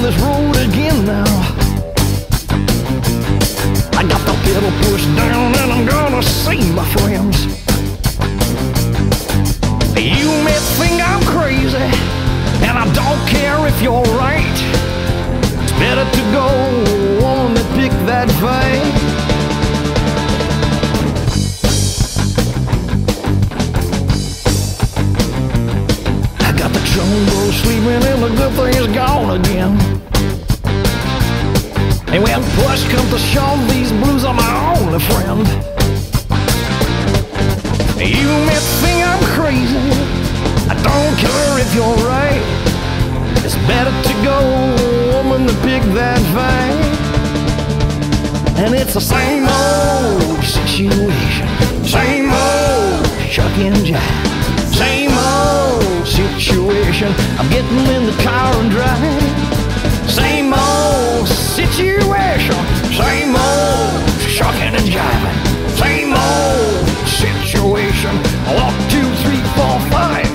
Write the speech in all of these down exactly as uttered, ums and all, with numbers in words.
this road again now. I got the pedal pushed down and I'm gonna see my friends. You may think I'm crazy, and I don't care if you're right. It's better to go on than pick that fight. I got the jumbo sleeping and the good thing's gone again. And when push comes to shove, these blues are my only friend. You may think I'm crazy, I don't care if you're right. It's better to go woman to pick that fight. And it's the same old situation, same old shuck and jive, same old situation. I'm getting in the car and drive. Same old situation, same old shucking and jiving, same old situation. One, two, three, four, five.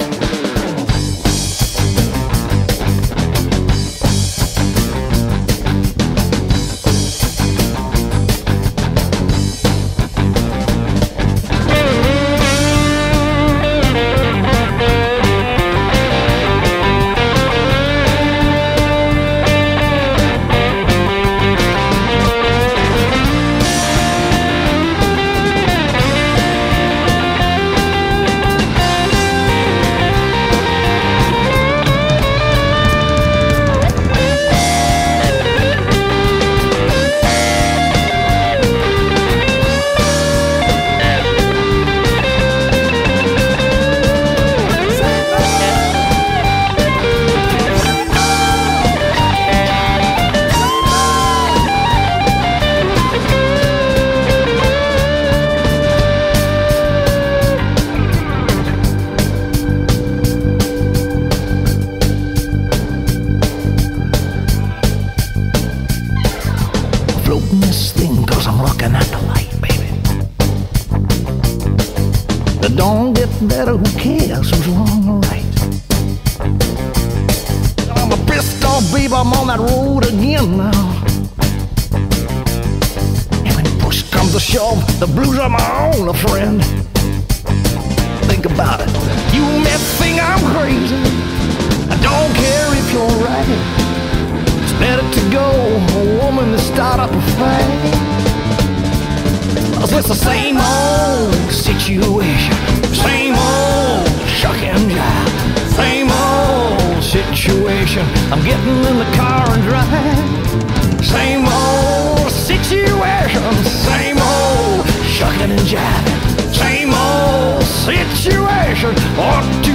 Floating this thing cause I'm looking at the light, baby. The dawn gets better, who cares who's wrong or right? I'm a pissed off, babe, I'm on that road again now. And when push comes to shove, the blues are my only friend. Think about it, you may think I'm crazy, I don't care if you're right. Better to go, a woman to start up a fight. Cause it's the same old situation, same old shuck and jive, same old situation. I'm getting in the car and drive. Same old situation, same old shucking and jiving, same old situation. One, two,